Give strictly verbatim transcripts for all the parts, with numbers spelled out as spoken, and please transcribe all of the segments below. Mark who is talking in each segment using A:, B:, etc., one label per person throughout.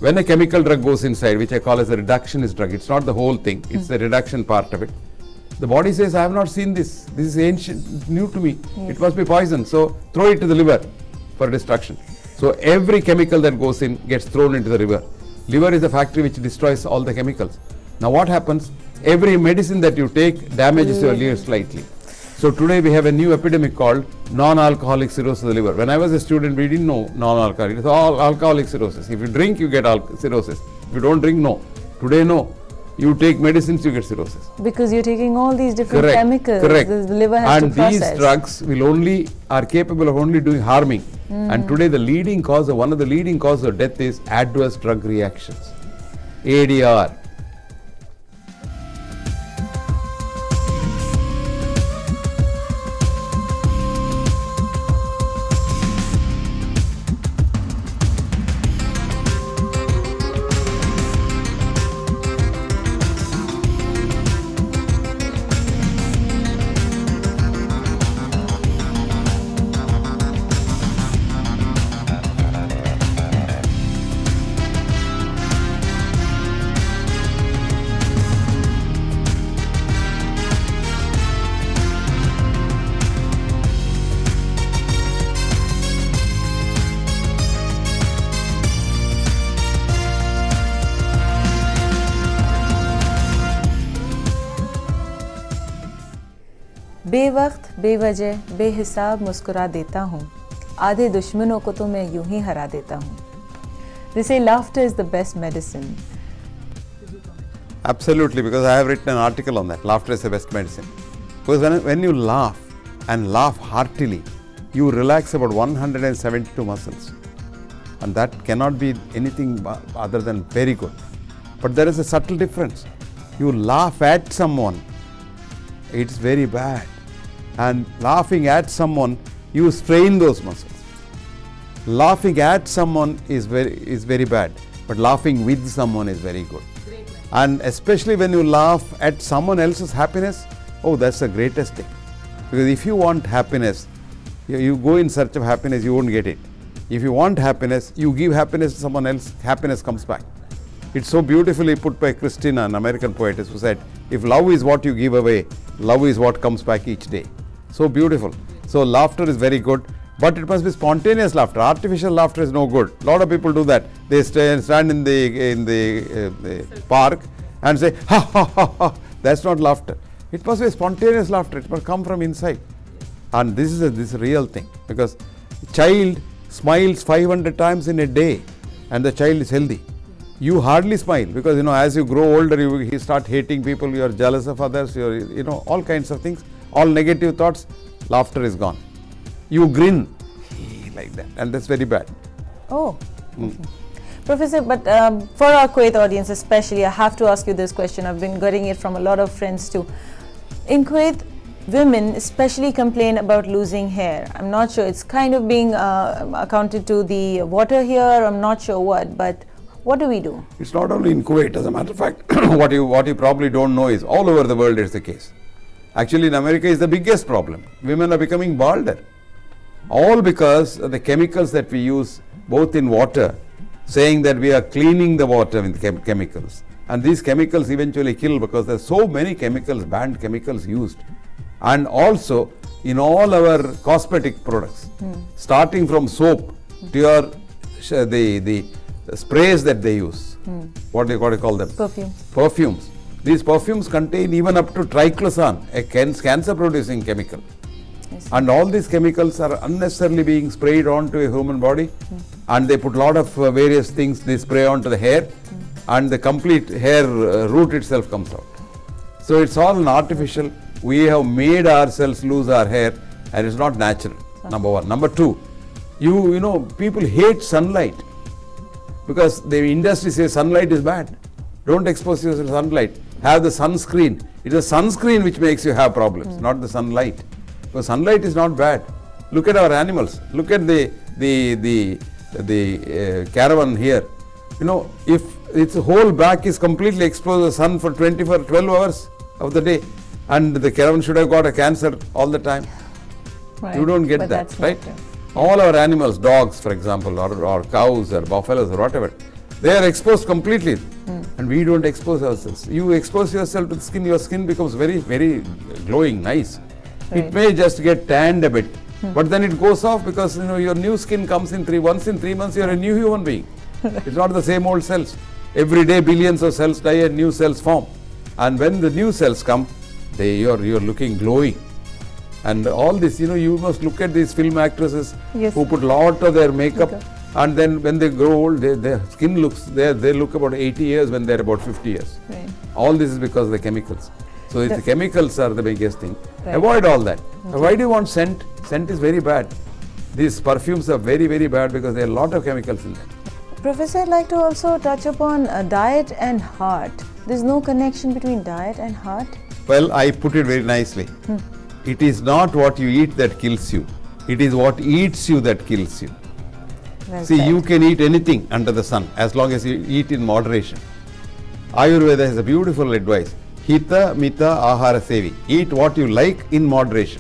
A: when a chemical drug goes inside, which I call as a reductionist drug, it's not the whole thing, it's mm. the reduction part of it. The body says, I have not seen this, this is ancient, new to me, yes. it must be poison, so throw it to the liver for destruction. So every chemical that goes in gets thrown into the liver. Liver is the factory which destroys all the chemicals. Now what happens? Every medicine that you take damages mm. your liver slightly. So today we have a new epidemic called non-alcoholic cirrhosis of the liver. When I was a student, we didn't know non-alcoholic. It's all alcoholic cirrhosis. If you drink, you get cirrhosis. If you don't drink, no. Today, no. You take medicines, you get cirrhosis.
B: Because you're taking all these different
A: Correct.
B: chemicals.
A: Correct.
B: The liver has
A: and
B: to process.
A: These drugs will only are capable of only doing harming. Mm. And today the leading cause of one of the leading causes of death is adverse drug reactions. A D R.
B: बेवक्त बेवजह बेहिसाब मुस्कुरा देता हूँ आधे दुश्मनों को तो मैं यूं ही हरा देता हूँ. They say laughter is the best medicine.
A: Absolutely, because I have written an article on that. Laughter is the best medicine. Because when, when you laugh and laugh heartily, you relax about one hundred seventy-two muscles. And that cannot be anything other than very good. But there is a subtle difference. You laugh at someone, it's very bad. And laughing at someone, you strain those muscles. Laughing at someone is very, is very bad. But laughing with someone is very good. And especially when you laugh at someone else's happiness, oh, that's the greatest thing. Because if you want happiness, you, you go in search of happiness, you won't get it. If you want happiness, you give happiness to someone else, happiness comes back. It's so beautifully put by Christina, an American poetess, who said, if love is what you give away, love is what comes back each day. So beautiful. So laughter is very good, but it must be spontaneous laughter. Artificial laughter is no good. A lot of people do that. They stand, stand in the, in the, uh, the park and say, ha ha ha ha. That's not laughter. It must be spontaneous laughter. It must come from inside. And this is a this is a real thing, because a child smiles five hundred times in a day and the child is healthy. You hardly smile, because you know, as you grow older, you, you start hating people, you are jealous of others, you are, you know, all kinds of things, all negative thoughts, laughter is gone. You grin like that, and that's very bad.
B: Oh, mm. Okay. Professor, but um, for our Kuwait audience especially, I have to ask you this question. I've been getting it from a lot of friends too. In Kuwait, women especially complain about losing hair. I'm not sure, it's kind of being uh, accounted to the water here, I'm not sure what, but what do we do? It's
A: not only in Kuwait, as a matter of fact. what you what you probably don't know is all over the world is the case. Actually, in America is the biggest problem. Women are becoming balder. All because of the chemicals that we use both in water, saying that we are cleaning the water with chem chemicals. And these chemicals eventually kill, because there are so many chemicals, banned chemicals used. And also in all our cosmetic products, hmm. starting from soap to your, the, the The sprays that they use, hmm. what do you, what do you call them?
B: Perfumes.
A: Perfumes. These perfumes contain even up to triclosan, a cancer producing chemical. Yes. And all these chemicals are unnecessarily being sprayed onto a human body, hmm. and they put a lot of uh, various things they spray onto the hair, hmm. and the complete hair uh, root itself comes out. So it's all an artificial. We have made ourselves lose our hair, and it's not natural, Sorry. number one. Number two, you, you know, people hate sunlight. Because the industry says sunlight is bad. Don't expose yourself to sunlight. Have the sunscreen. It is sunscreen which makes you have problems, mm. not the sunlight. Because sunlight is not bad. Look at our animals. Look at the the the the uh, caravan here. You know, if its whole back is completely exposed to the sun for twenty-four, twelve hours of the day, and the caravan should have got a cancer all the time. Right. You don't get but that, right? All our animals, dogs for example, or, or cows or buffaloes or whatever, They are exposed completely. Mm. And we don't expose ourselves. You expose yourself to the skin, your skin becomes very, very glowing, nice. Right. It may just get tanned a bit, mm. but then it goes off because you know your new skin comes in three, once in three months you are a new human being. It's not the same old cells. Every day billions of cells die and new cells form. And when the new cells come, they you're you're looking glowing. And all this, you know, you must look at these film actresses yes. who put lot of their makeup, okay. and then when they grow old, they, their skin looks, they they look about eighty years when they're about fifty years. Right. All this is because of the chemicals. So the, the chemicals are the biggest thing. Right. Avoid all that. Okay. Why do you want scent? Scent is very bad. These perfumes are very, very bad because there are a lot of chemicals in them.
B: Professor, I'd like to also touch upon uh, diet and heart. There's no connection between diet and heart?
A: Well, I put it very nicely. Hmm. It is not what you eat that kills you. It is what eats you that kills you. Well See, said. You can eat anything under the sun as long as you eat in moderation. Ayurveda has a beautiful advice. Hita mita ahara sevi. Eat what you like in moderation.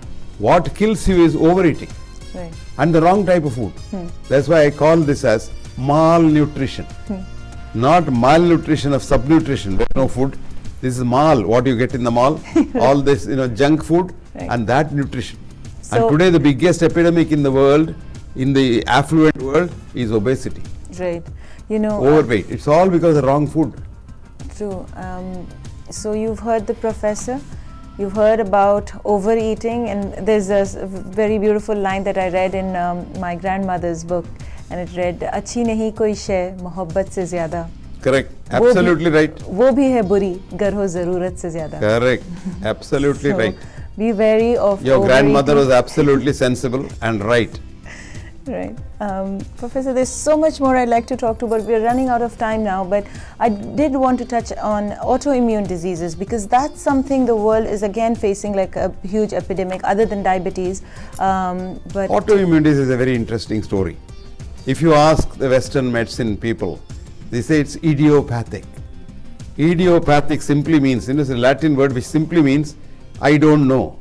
A: What kills you is overeating. Right. And the wrong type of food. Hmm. That's why I call this as malnutrition. Hmm. Not malnutrition of subnutrition. There's no food. This is mal, what you get in the mall, all this, you know, junk food, right. and that nutrition. So and today the biggest epidemic in the world, in the affluent world, is obesity.
B: Right. You know,
A: overweight. Uh, it's all because of wrong food.
B: True. Um, so you've heard the professor, you've heard about overeating, and there's a very beautiful line that I read in um, my grandmother's book, and it read, "Achhi nahi koi shay, mohabbat se zyada."
A: Correct. Absolutely right.
B: वो भी है बुरी गर हो ज़रूरत से ज़्यादा.
A: Correct. Absolutely
B: so
A: right.
B: Be wary of.
A: Your grandmother was absolutely sensible and right.
B: Right. Um, Professor, there's so much more I'd like to talk to, but we're running out of time now. But I did want to touch on autoimmune diseases, because that's something the world is again facing, like a huge epidemic other than diabetes. Um, but
A: autoimmune disease is a very interesting story. If you ask the Western medicine people, they say it's idiopathic. Idiopathic simply means, you know, it's a Latin word which simply means I don't know.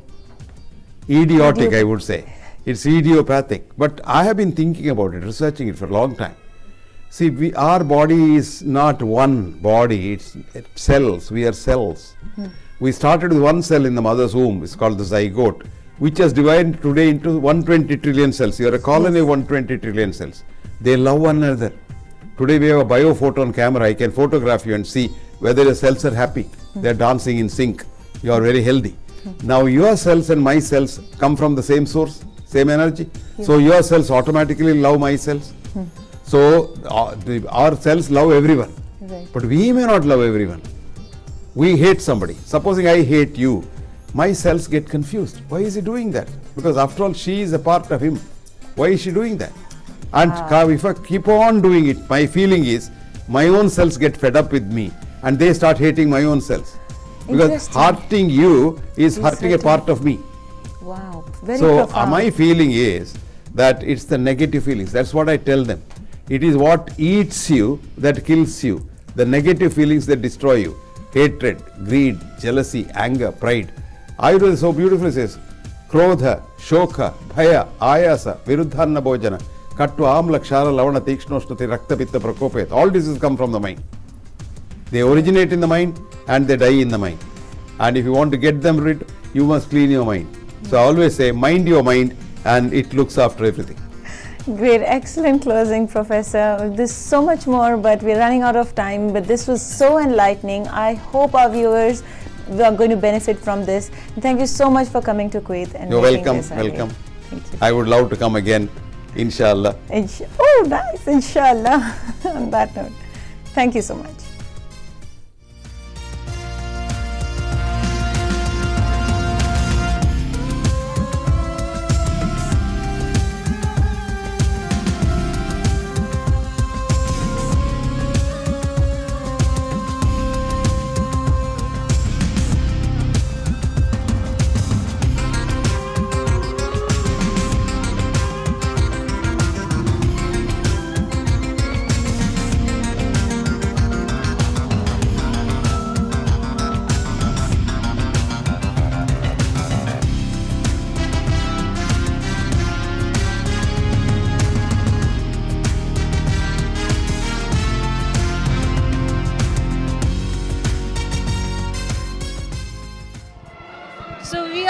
A: Idiotic, Idiop I would say. It's idiopathic. But I have been thinking about it, researching it for a long time. See, we, our body is not one body, it's, it's cells. We are cells. Hmm. We started with one cell in the mother's womb, it's called the zygote, which has divided today into one hundred twenty trillion cells. You are a colony yes. of one hundred twenty trillion cells. They love one another. Today we have a biophoton camera. I can photograph you and see whether your cells are happy. Mm. They are dancing in sync. You are very healthy. Mm. Now your cells and my cells come from the same source, same energy. Yeah. So your cells automatically love my cells. Mm. So uh, the, our cells love everyone. Right. But we may not love everyone. We hate somebody. Supposing I hate you, my cells get confused. Why is he doing that? Because after all, she is a part of him. Why is she doing that? And ah. if I keep on doing it, my feeling is my own cells get fed up with me and they start hating my own cells. Because hurting you is it's hurting a part of me.
B: Wow, very
A: so
B: profound.
A: Uh, my feeling is that it's the negative feelings. That's what I tell them. It is what eats you that kills you. The negative feelings that destroy you. Hatred, greed, jealousy, anger, pride. Ayurveda so beautifully says, Krodha, Shoka, Bhaya, Ayasa, Viruddhanna Bhojana. Kattu amla kshara lavana tikshnoshnati rakta pitta prakopet. All diseases come from the mind. They originate in the mind and they die in the mind. And if you want to get them rid, you must clean your mind. So I always say, mind your mind and it looks after everything.
B: Great, excellent closing, Professor. There's so much more, but we're running out of time. But this was so enlightening. I hope our viewers are going to benefit from this. And thank you so much for coming to Kuwait. And
A: You're welcome, welcome.
B: Thank you.
A: I would love to come again. Inshallah.
B: Insha oh, nice. Inshallah. On that note, thank you so much.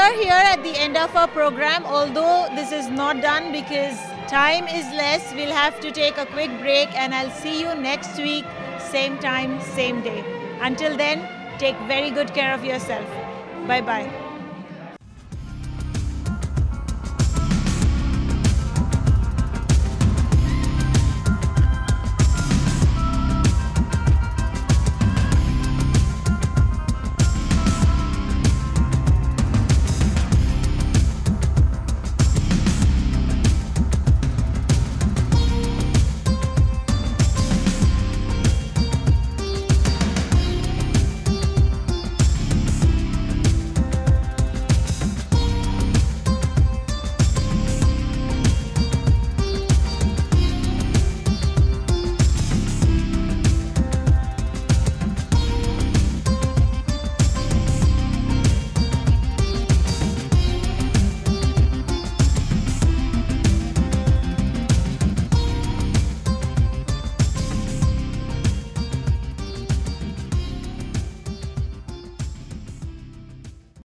B: are here at the end of our program. Although this is not done because time is less, we'll have to take a quick break, and I'll see you next week, same time, same day. Until then, take very good care of yourself. Bye-bye.